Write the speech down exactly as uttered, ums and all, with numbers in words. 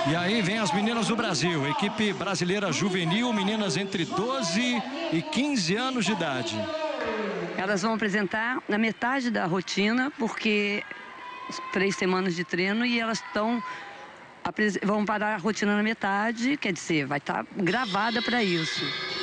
E aí vem as meninas do Brasil, equipe brasileira juvenil, meninas entre doze e quinze anos de idade. Elas vão apresentar na metade da rotina, porque três semanas de treino e elas estão vão parar a rotina na metade, quer dizer, vai estar gravada para isso.